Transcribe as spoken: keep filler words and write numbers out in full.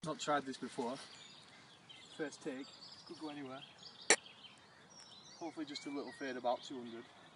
Not tried this before. First take, could go anywhere. Hopefully just a little fade about two hundred.